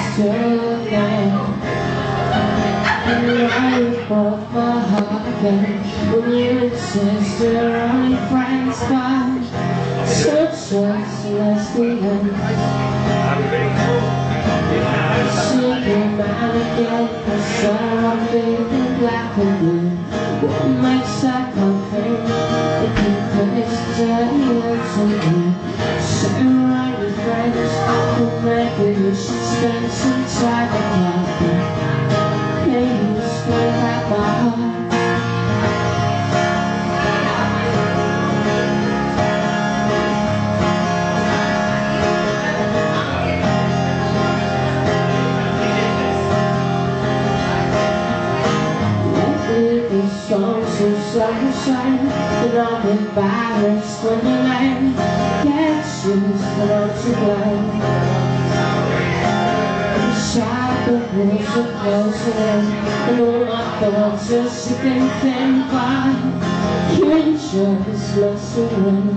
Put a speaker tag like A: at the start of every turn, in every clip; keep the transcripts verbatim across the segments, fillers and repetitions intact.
A: still there. And I broke my heart again when you insist we're only friends, but such was less the end. Sinking man again, I swear I'm feeling black and blue. What makes that compare? If you place the to you, sit around with friends, well maybe we should spend some time together. Please don't have my heart. Songs of sunshine, and I'm embarrassed when the rain gets used when I'm too blind. The shadow walls are closing in, and all my thoughts are sick and thin, but you enjoy this blessing.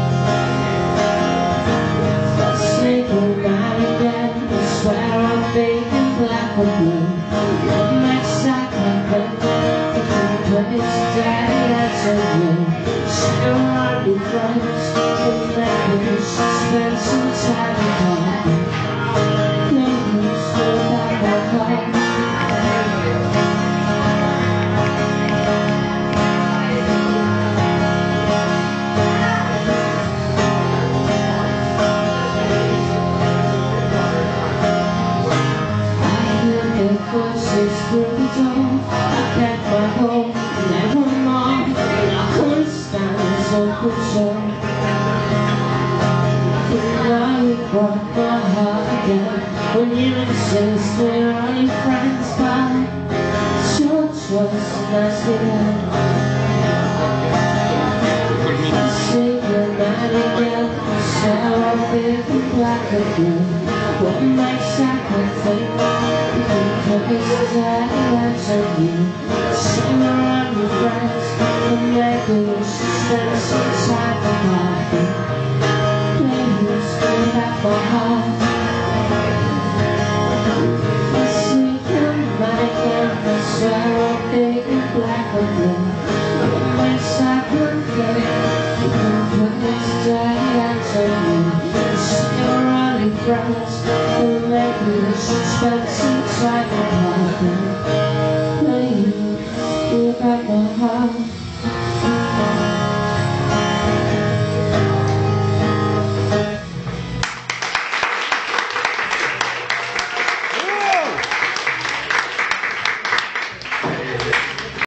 A: Sleeping night again, I swear I'm baking black and blue. What makes that happen? It's daddy, that's on you. Still want to be friends, but maybe we should spend some time together. Please don't have my heart. I hear the voices through the door. I get my home. Never mind, I couldn't stand this awkward show. Now you broke my heart again when you insist we're only friends, but it's your choice and that's the end. Say goodnight again, so I'll be the black again. What makes that one thing? Because that's on you. Sing around your friends, and maybe we should spend some time together. Please don't have my heart. I see you might again, I swear I'll be in black and blue. What makes that one thing? Because that's on you. Sing around your friends, and maybe we should spend some time together.